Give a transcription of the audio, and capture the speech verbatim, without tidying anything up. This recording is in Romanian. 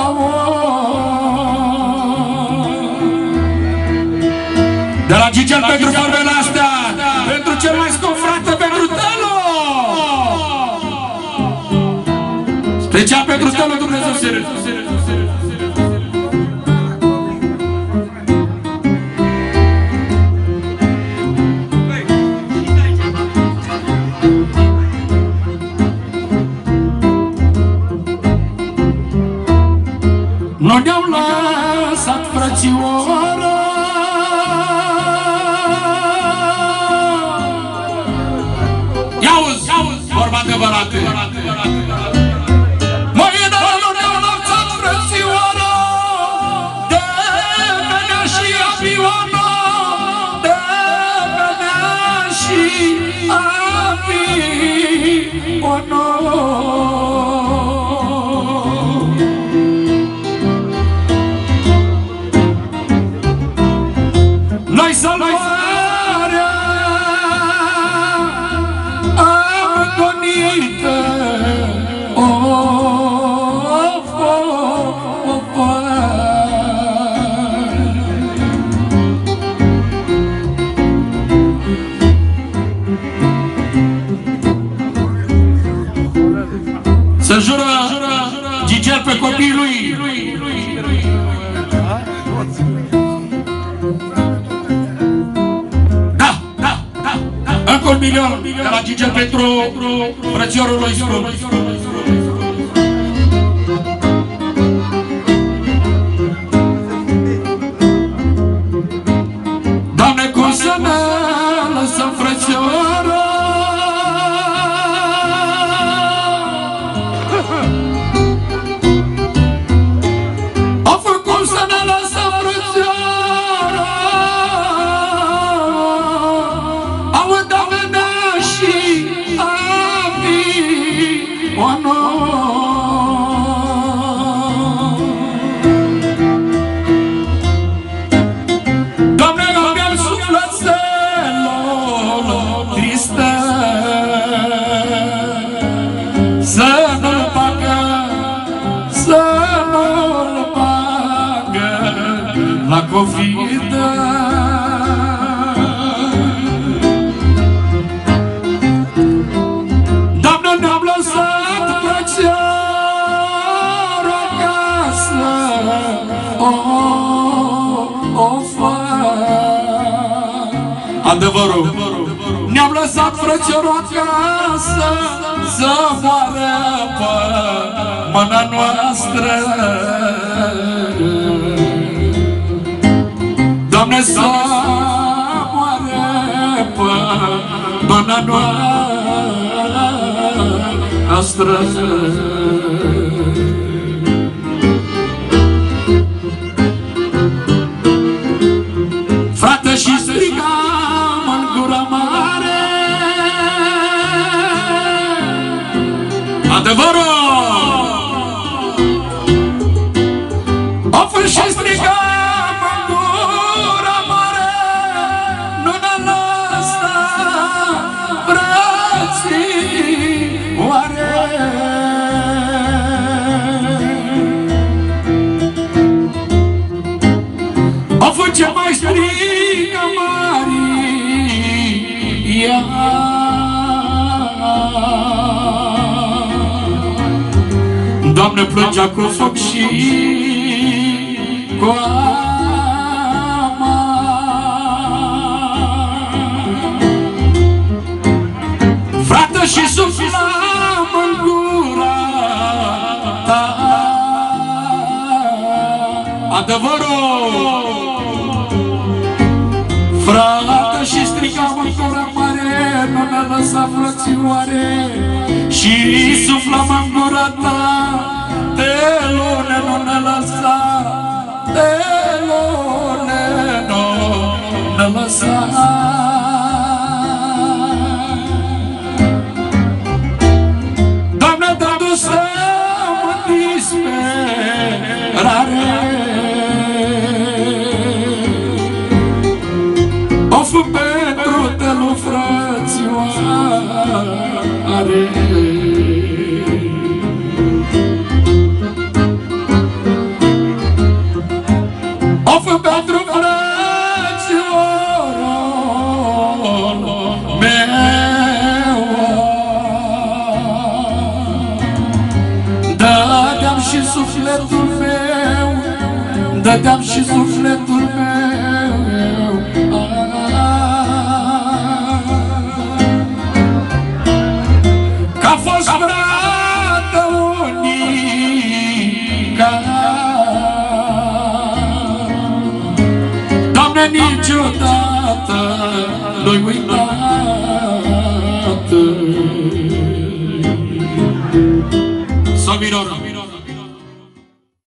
De la Gigel pentru vorbele astea, pentru cel mai scump frate, pentru Telo! Special pentru Telo, Dumnezeu serios! Nu ne-au lăsat, frățioară, ia-uzi, vorba adevărată. Măi, dar nu ne-au lăsat, frățioară, de venea și avioană, de venea și avioană. Noi salvarea agonită, o, o, o, o, să jură Gigel pe copiii lui. Încă un milion de la Gigel pentru frățiorul lui scump. Doamne, cum să ne lăsăm, frățioră, a făcut să ne lăsăm, frățioră, Doamne, mi-am suflet stelul triste, să nu-l bagă, să nu-l bagă la covidă. Doamne, ne-am lăsat frățioară acasă, o, o, fă. Adevărul, ne-am lăsat frățiorul acasă, să moară pe mâna noastră. Doamne, să moară pe mâna noastră. Frate, și strigam în gura mare adevărul, o fă și strigam în gura mare, nu ne lăsa, frățioare. O fă ce mai strigă Maria, Doamne, plângea cu foc și cu ama. Frate, și suflam în gura ta adevărul. Frate, și strigam în gura mare, nu ne lăsa, frățioare, și suflam în gura ta, de lune nu ne lăsa, de lune nu ne lăsa. Doamne, dă-du-se mă disperare, o fă pentru Telo, frățioare. și sufletul meu, dădeam și sufletul meu. Că-a fost frată unica, Doamne, niciodată nu-i uitată. Somiror.